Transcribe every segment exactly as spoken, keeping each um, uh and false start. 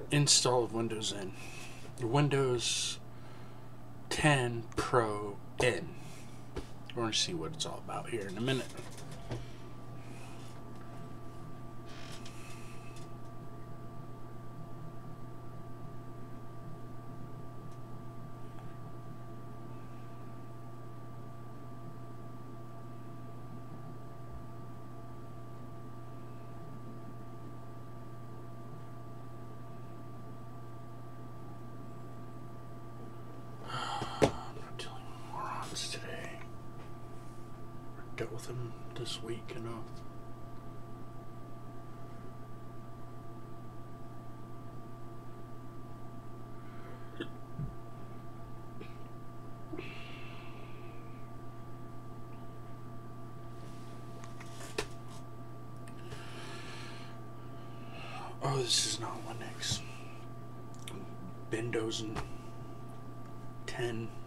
install of Windows in. Windows ten Pro in. We're going to see what it's all about here in a minute. Today. I dealt with him this week enough. Oh, this is not Linux. Windows ten.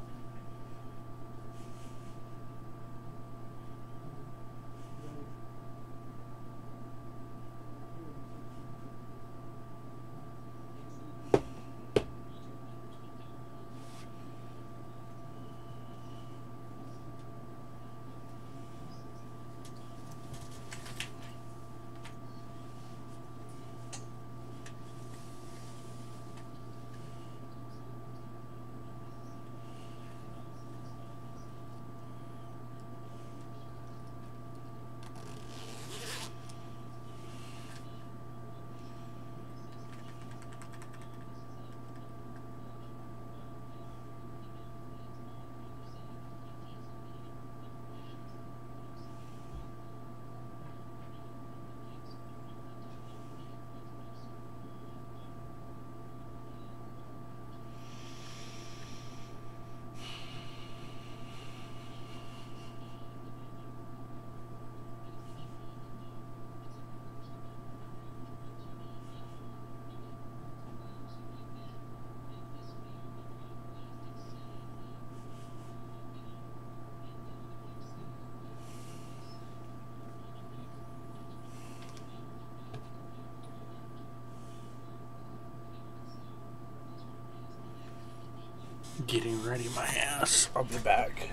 Getting ready my ass. I'll be back.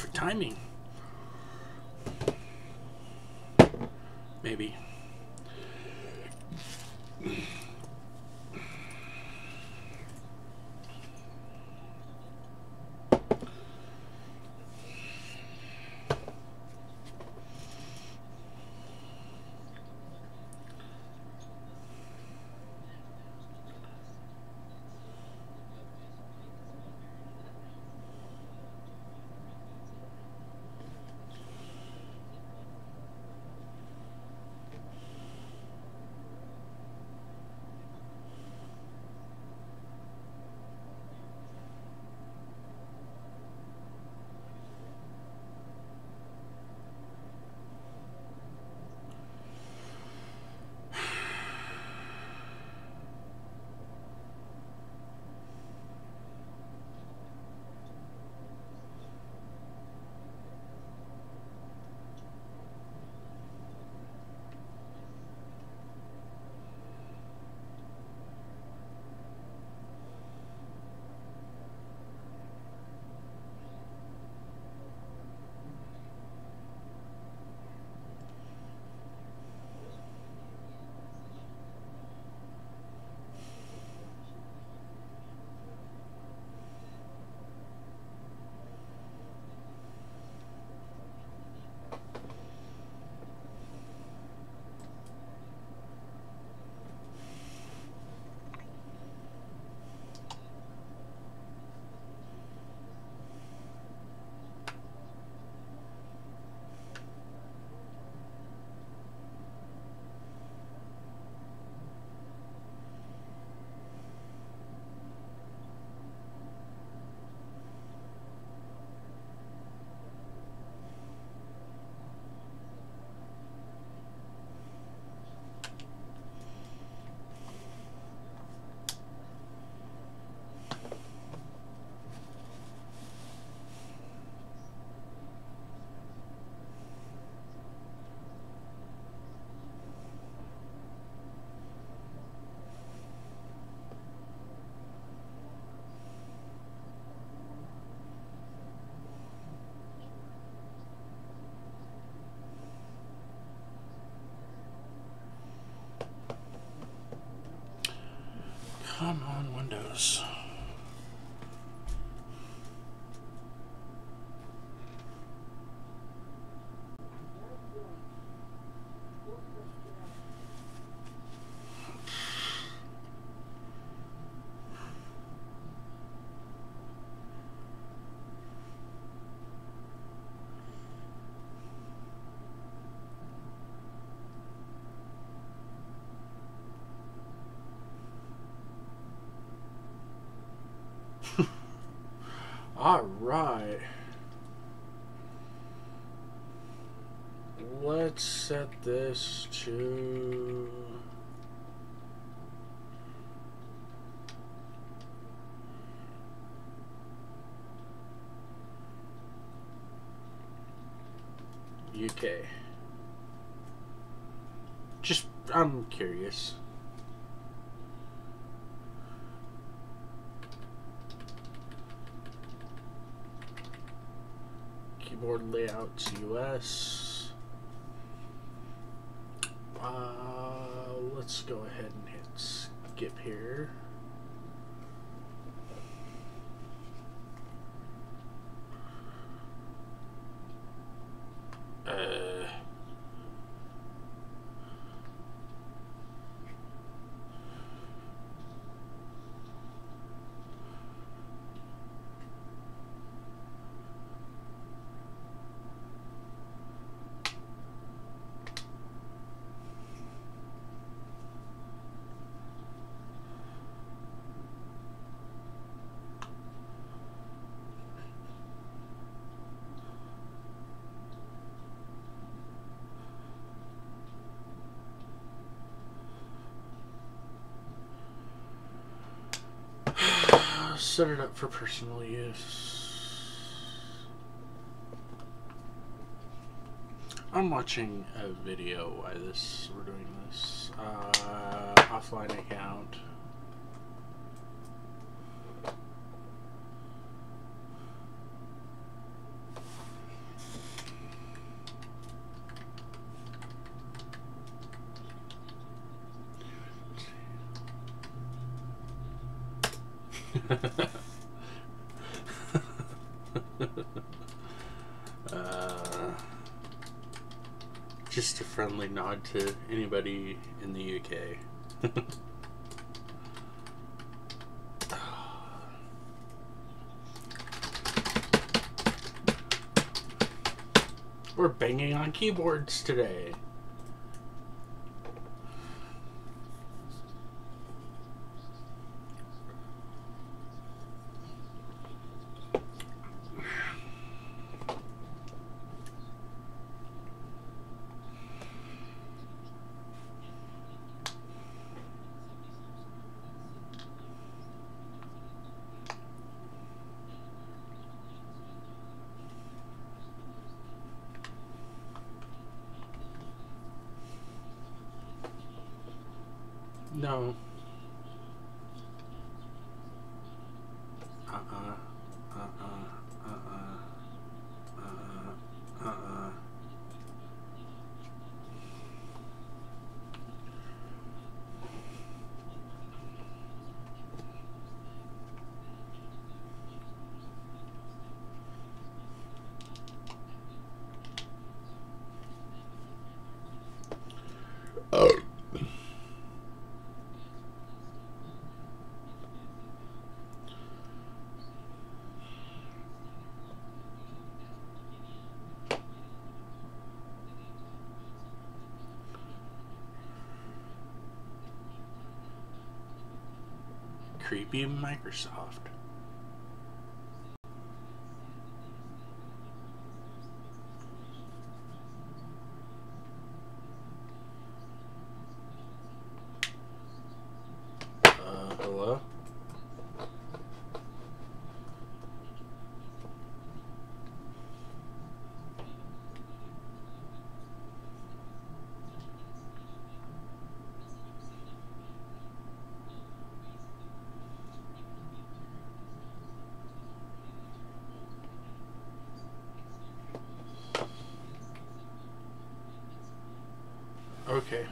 perfect timing. Maybe. Come on, Windows. All right. Let's set this to U K. Just, I'm curious. Keyboard layouts U S. Uh, let's go ahead and hit skip here. Uh, set it up for personal use. I'm watching a video while this we're doing this. Uh, offline account. uh, just a friendly nod to anybody in the U K. We're banging on keyboards today. No. Uh-uh. Uh-uh. Uh-uh. Uh-uh. Uh-uh. Oh. Creepy Microsoft. Uh, hello? Okay.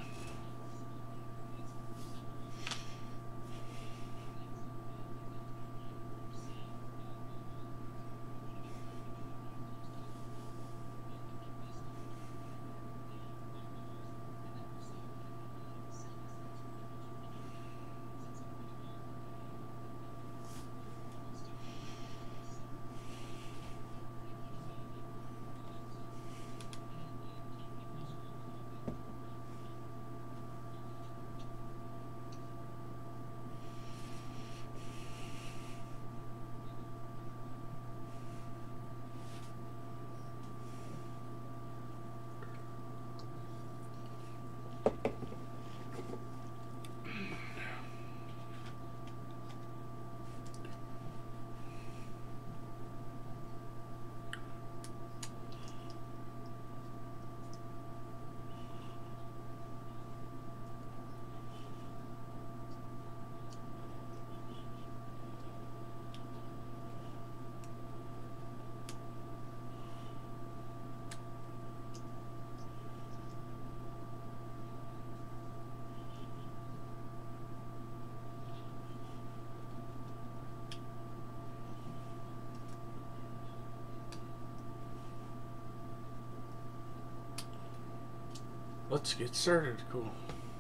Let's get started. Cool.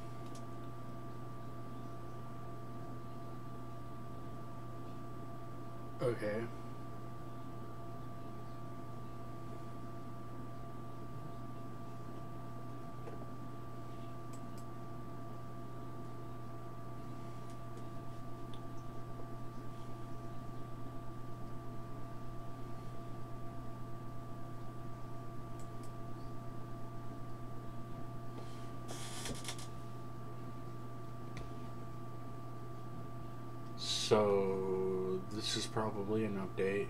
Okay. So, this is probably an update.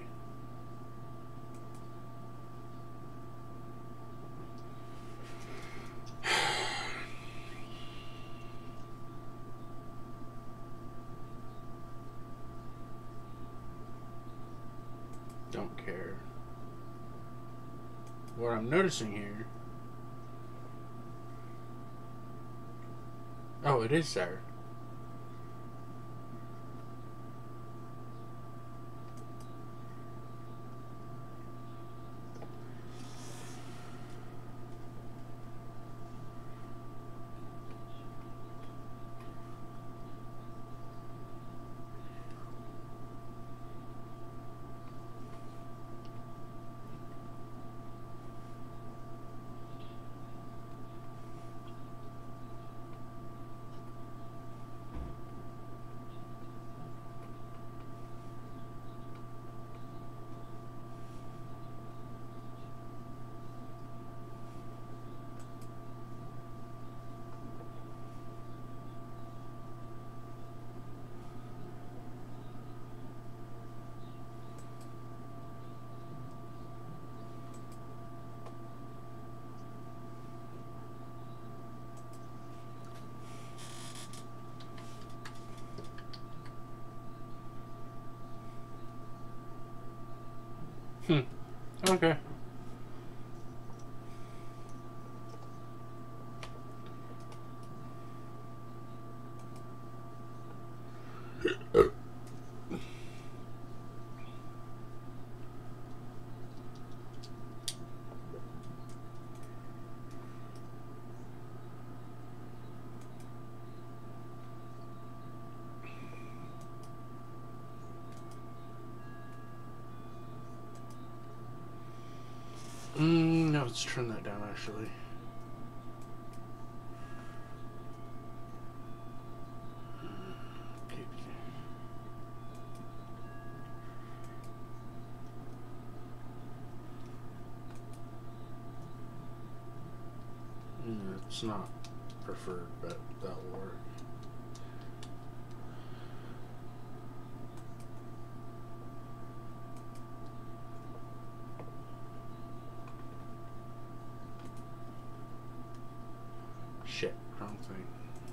Don't care. What I'm noticing here... Oh, it is there. Hmm. Okay. Mm, no, let's turn that down actually. Mm, it's not preferred, but that'll work. Shit, wrong thing.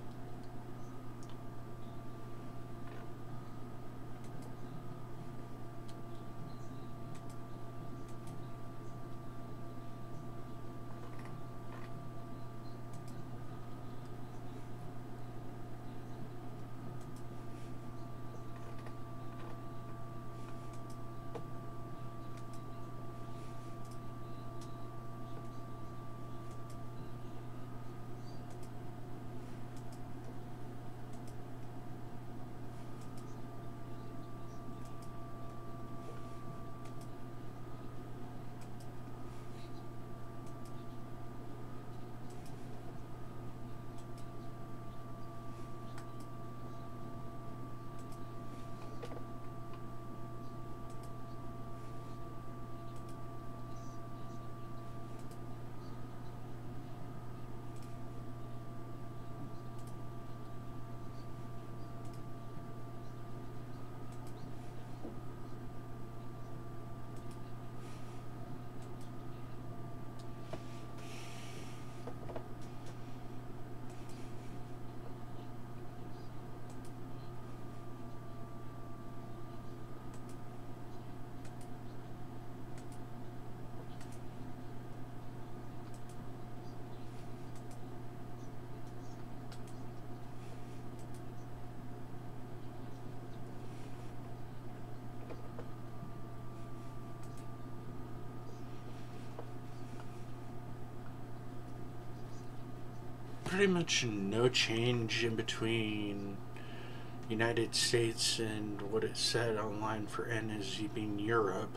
Pretty much no change in between United States and what it said online for N as being Europe.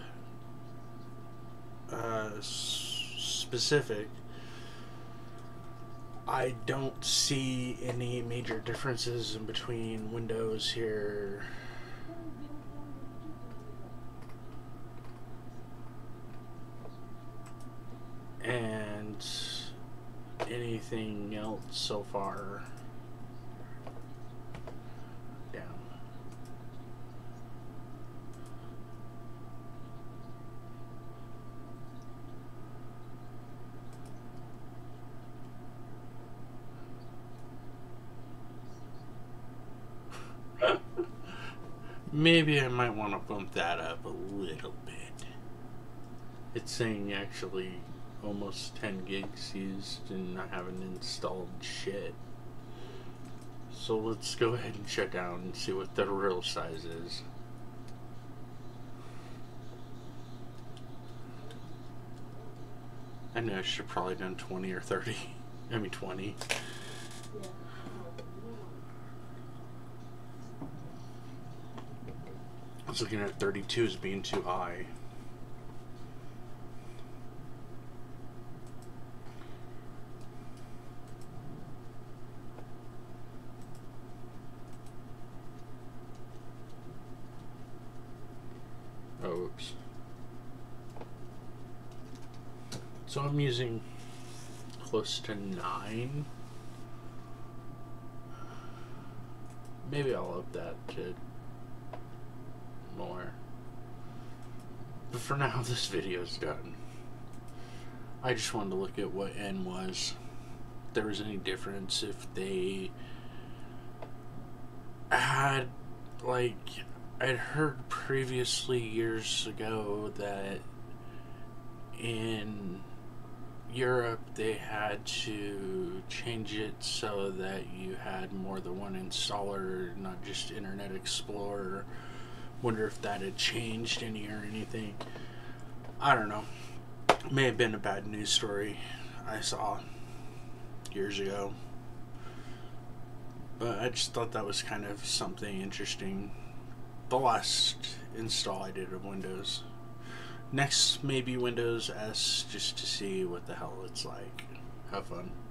Uh, s- specific. I don't see any major differences in between windows here. And anything else so far. Down. Maybe I might want to bump that up a little bit. It's saying actually almost ten gigs used and I haven't installed shit. So let's go ahead and shut down and see what the real size is. I know I should have probably done twenty or thirty. I mean twenty. I was looking at thirty-two as being too high. Oh, oops. So I'm using close to nine. Maybe I'll up that to more. But for now, this video's done. I just wanted to look at what N was. If there was any difference, if they had, like, I'd heard previously years ago that in Europe they had to change it so that you had more than one installer, not just Internet Explorer. Wonder if that had changed any or anything. I don't know. May have been a bad news story I saw years ago. But I just thought that was kind of something interesting. The last install I did of Windows. Next, maybe Windows S, just to see what the hell it's like. Have fun.